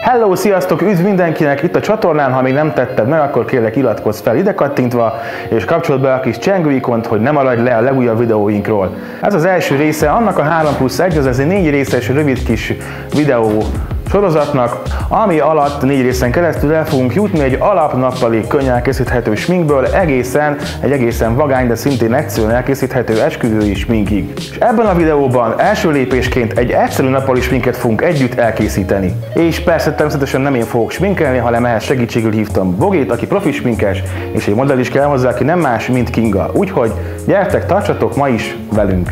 Hello, sziasztok, üdv mindenkinek itt a csatornán, ha még nem tetted meg, akkor kérlek iratkozz fel ide kattintva, és kapcsold be a kis csengőikont, hogy ne maradj le a legújabb videóinkról. Ez az első része annak a 3+1, azaz egy 4 részes rövid kis videó sorozatnak, ami alatt 4 részen keresztül el fogunk jutni egy alapnappali könnyen elkészíthető sminkből egy egészen vagány, de szintén egyszerűen elkészíthető esküvői sminkig. És ebben a videóban első lépésként egy egyszerű nappali sminket fogunk együtt elkészíteni. És persze természetesen nem én fogok sminkelni, hanem ehhez segítségül hívtam Bogét, aki profi sminkes, és egy modell is kell hozzá, aki nem más, mint Kinga. Úgyhogy gyertek, tartsatok ma is velünk!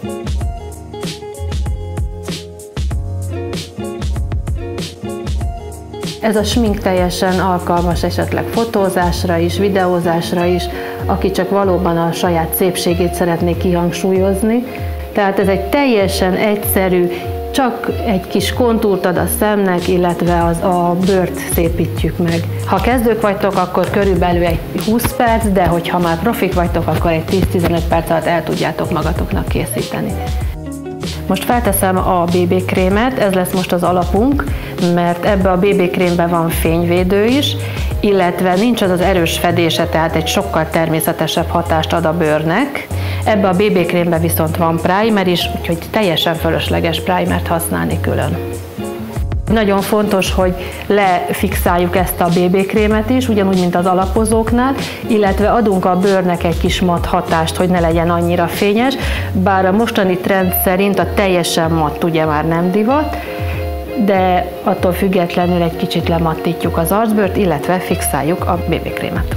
Ez a smink teljesen alkalmas esetleg fotózásra is, videózásra is, aki csak valóban a saját szépségét szeretné kihangsúlyozni. Tehát ez egy teljesen egyszerű, csak egy kis kontúrt ad a szemnek, illetve a bőrt szépítjük meg. Ha kezdők vagytok, akkor körülbelül egy 20 perc, de hogyha már profik vagytok, akkor egy 10-15 perc alatt el tudjátok magatoknak készíteni. Most felteszem a BB krémet, ez lesz most az alapunk, mert ebbe a BB krémbe van fényvédő is, illetve nincs az az erős fedése, tehát egy sokkal természetesebb hatást ad a bőrnek. Ebbe a BB krémbe viszont van primer is, úgyhogy teljesen fölösleges primert használni külön. Nagyon fontos, hogy lefixáljuk ezt a BB krémet is, ugyanúgy, mint az alapozóknál, illetve adunk a bőrnek egy kis matt hatást, hogy ne legyen annyira fényes, bár a mostani trend szerint a teljesen matt ugye már nem divat, de attól függetlenül egy kicsit lemattítjuk az arcbőrt, illetve fixáljuk a BB krémet.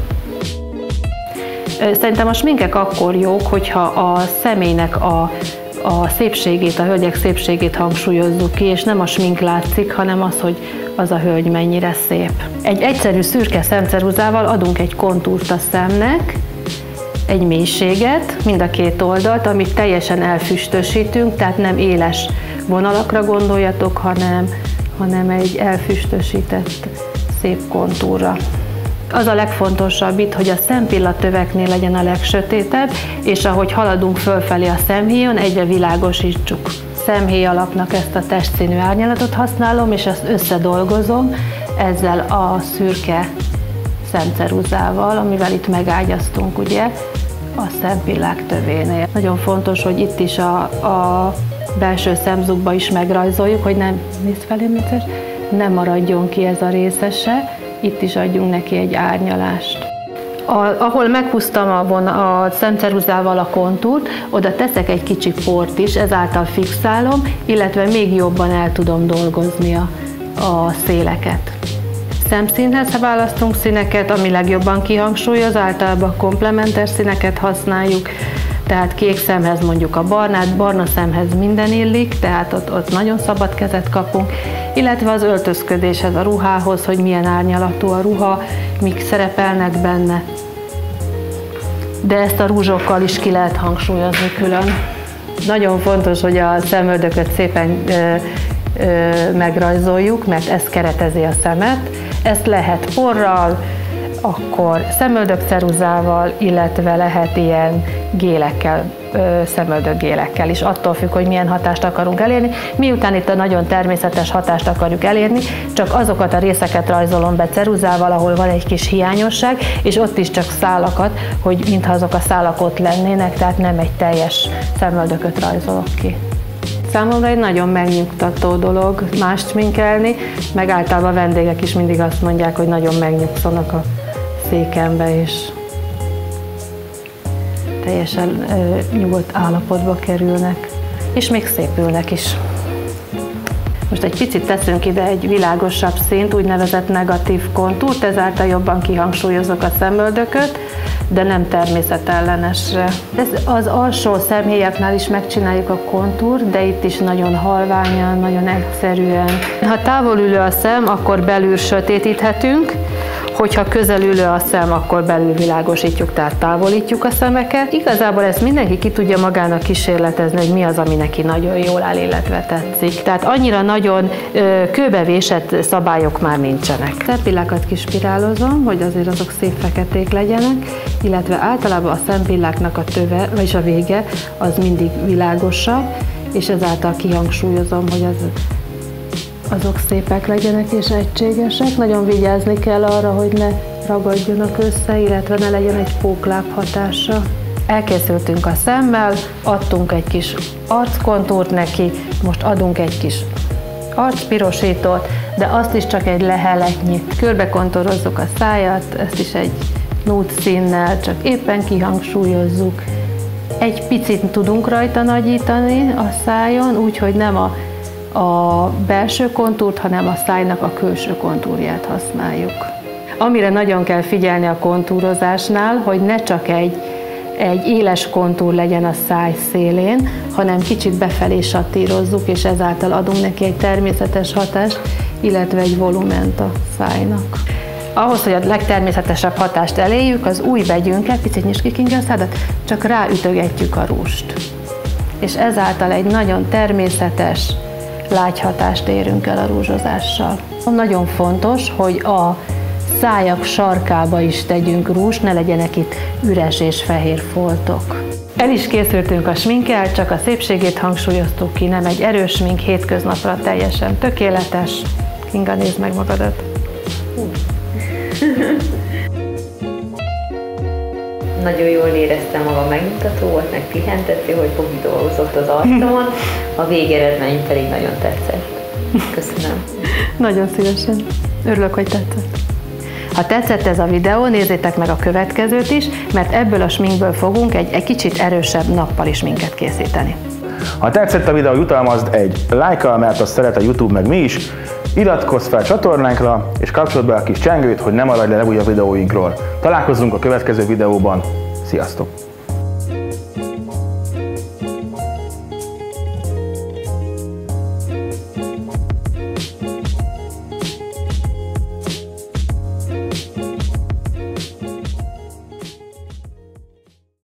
Szerintem a sminkek akkor jók, hogyha a személynek a szépségét, a hölgyek szépségét hangsúlyozzuk ki, és nem a smink látszik, hanem az, hogy az a hölgy mennyire szép. Egy egyszerű szürke szemceruzával adunk egy kontúrt a szemnek, egy mélységet, mind a két oldalt, amit teljesen elfüstösítünk, tehát nem éles vonalakra gondoljatok, hanem egy elfüstösített szép kontúrra. Az a legfontosabb itt, hogy a szempillatöveknél legyen a legsötétebb, és ahogy haladunk fölfelé a szemhéjon, egyre világosítsuk. Szemhéj alapnak ezt a testszínű árnyalatot használom, és ezt összedolgozom ezzel a szürke szemceruzával, amivel itt megágyaztunk ugye a szempillák tövénél. Nagyon fontos, hogy itt is a belső szemzugba is megrajzoljuk, hogy nem maradjon ki ez a részese. Itt is adjunk neki egy árnyalást. Ahol meghúztam a szemceruzával a kontúrt, oda teszek egy kicsi port is, ezáltal fixálom, illetve még jobban el tudom dolgozni a széleket. Szemszínhez választunk színeket, ami legjobban kihangsúlyoz, általában komplementer színeket használjuk, tehát kék szemhez mondjuk a barnát, barna szemhez minden illik, tehát ott nagyon szabad kezet kapunk, illetve az öltözködéshez, a ruhához, hogy milyen árnyalatú a ruha, mik szerepelnek benne. De ezt a rúzsokkal is ki lehet hangsúlyozni külön. Nagyon fontos, hogy a szemöldököt szépen megrajzoljuk, mert ez keretezi a szemet. Ezt lehet porral, akkor szemöldökceruzával, illetve lehet ilyen gélekkel, szemöldökgélekkel is, attól függ, hogy milyen hatást akarunk elérni. Miután itt a nagyon természetes hatást akarjuk elérni, csak azokat a részeket rajzolom be ceruzával, ahol van egy kis hiányosság, és ott is csak szálakat, hogy mintha azok a szálak ott lennének, tehát nem egy teljes szemöldököt rajzolok ki. Számomra egy nagyon megnyugtató dolog mást sminkelni, meg általában a vendégek is mindig azt mondják, hogy nagyon megnyugszanak a székembe, és teljesen nyugodt állapotba kerülnek, és még szépülnek is. Most egy picit teszünk ide egy világosabb színt, úgynevezett negatív kontúrt, ezáltal jobban kihangsúlyozok a szemöldököt, de nem természetellenesre. Az alsó szemhéjaknál is megcsináljuk a kontúrt, de itt is nagyon halványan, nagyon egyszerűen. Ha távolülő a szem, akkor belül sötétíthetünk, hogyha közelülő a szem, akkor belül világosítjuk, tehát távolítjuk a szemeket. Igazából ezt mindenki ki tudja magának kísérletezni, hogy mi az, ami neki nagyon jól áll, illetve tetszik. Tehát annyira nagyon kőbevésett szabályok már nincsenek. Szempillákat kispirálozom, hogy azért azok szép feketék legyenek, illetve általában a szempilláknak a töve, vagyis a vége, az mindig világosabb, és ezáltal kihangsúlyozom, hogy azok szépek legyenek és egységesek. Nagyon vigyázni kell arra, hogy ne ragadjanak össze, illetve ne legyen egy pókláb hatása. Elkészültünk a szemmel, adtunk egy kis arckontúrt neki, most adunk egy kis arcpirosítót, de azt is csak egy leheletnyit. Körbekontúrozzuk a szájat, ezt is egy nude színnel, csak éppen kihangsúlyozzuk. Egy picit tudunk rajta nagyítani a szájon, úgyhogy nem a belső kontúrt, hanem a szájnak a külső kontúrját használjuk. Amire nagyon kell figyelni a kontúrozásnál, hogy ne csak egy éles kontúr legyen a száj szélén, hanem kicsit befelé sattírozzuk, és ezáltal adunk neki egy természetes hatást, illetve egy volument a szájnak. Ahhoz, hogy a legtermészetesebb hatást elérjük, az ujjbegyünkkel, picit nyisd ki, Kinga, a szádat, csak ráütögetjük a rúst. És ezáltal egy nagyon természetes, lágy hatást érünk el a rúzsozással. Nagyon fontos, hogy a szájak sarkába is tegyünk rúst, ne legyenek itt üres és fehér foltok. El is készültünk a sminkkel, csak a szépségét hangsúlyoztuk ki, nem egy erős smink, hétköznapra teljesen tökéletes. Kinga, nézd meg magadat! Nagyon jól éreztem magam, megnyugtató volt, meg pihentető, hogy Bogi dolgozott az arcomon, a végeredmény pedig nagyon tetszett. Köszönöm. Nagyon szívesen. Örülök, hogy tetszett. Ha tetszett ez a videó, nézzétek meg a következőt is, mert ebből a sminkből fogunk egy kicsit erősebb nappali sminket készíteni. Ha tetszett a videó, jutalmazd egy lájkkal, mert azt szeret a YouTube meg mi is, iratkozz fel csatornánkra, és kapcsold be a kis csengőt, hogy ne maradj le legújabb videóinkról. Találkozzunk a következő videóban. Sziasztok!